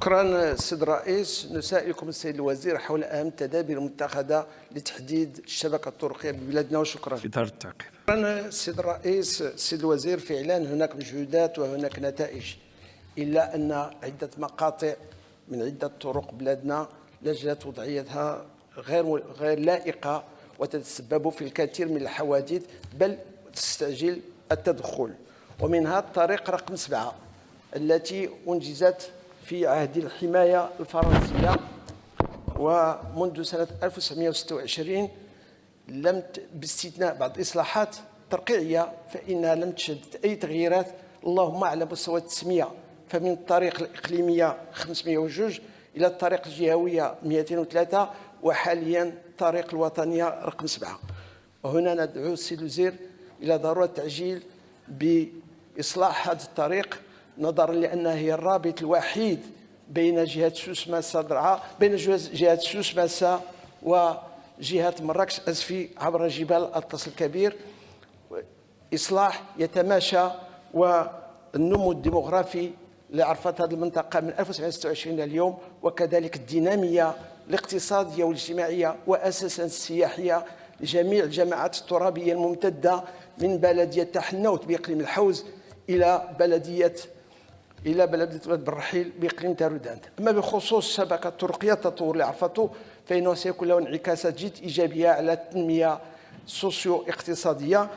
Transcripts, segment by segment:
شكرا السيد الرئيس. نسائلكم السيد الوزير حول أهم التدابير المتخذة لتحديد الشبكة الطرقية ببلادنا، وشكرا. إطار التعقيب. شكرا السيد الرئيس. السيد الوزير، فعلا هناك مجهودات وهناك نتائج، إلا أن عدة مقاطع من عدة طرق بلادنا لجلت وضعيتها غير لائقة وتتسبب في الكثير من الحوادث، بل تستعجل التدخل. ومنها الطريق رقم 7 التي أنجزت في عهد الحماية الفرنسية، ومنذ سنة 1926 باستثناء بعض الإصلاحات الترقيعية فإنها لم تشهد أي تغييرات، اللهم على مستوى التسمية. فمن الطريق الإقليمية 502 إلى الطريق الجهوية 203، وحاليا الطريق الوطنية رقم 7. وهنا ندعو السيد الوزير إلى ضرورة التعجيل بإصلاح هذا الطريق، نظرا لأنها هي الرابط الوحيد بين جهة سوس ماسا درعا، بين جهة سوس ماسا وجهة مراكش أسفي عبر جبال الأطلس الكبير. إصلاح يتماشى والنمو الديموغرافي اللي عرفت هذه المنطقة من 1926 اليوم، وكذلك الدينامية الاقتصادية والاجتماعية وأساسا السياحية لجميع الجماعات الترابية الممتدة من بلدية تحنوت بإقليم الحوز إلى بلدية بالرحيل بإقليم تارودانت. أما بخصوص الشبكة الطرقية التطور اللي عرفته فإنه سيكون له انعكاسات جد إيجابية على التنمية السوسيو اقتصادية،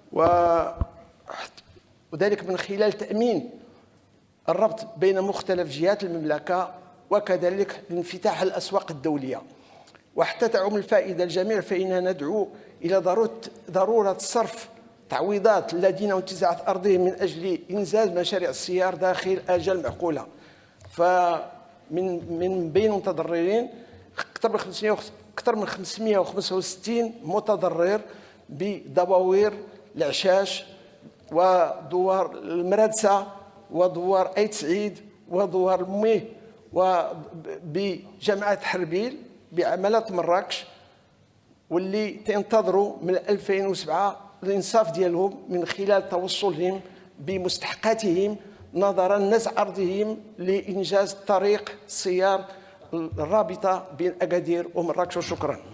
وذلك من خلال تأمين الربط بين مختلف جهات المملكة، وكذلك انفتاح الأسواق الدولية. وحتى تعم الفائدة للجميع فإننا ندعو إلى ضرورة صرف تعويضات الذين انتزعت أرضهم من أجل إنجاز مشاريع السيار داخل آجال معقولة. فمن بين المتضررين أكثر من 565 متضرر بدواوير العشاش ودوار المرادسة ودوار أيت سعيد ودوار الميه وبجامعة حربيل بعملات مراكش، واللي تنتظروا من 2007 الانصاف ديالهم من خلال توصلهم بمستحقاتهم نظرا لنزع ارضهم لانجاز طريق السيار الرابطه بين اكادير ومراكش. وشكرا.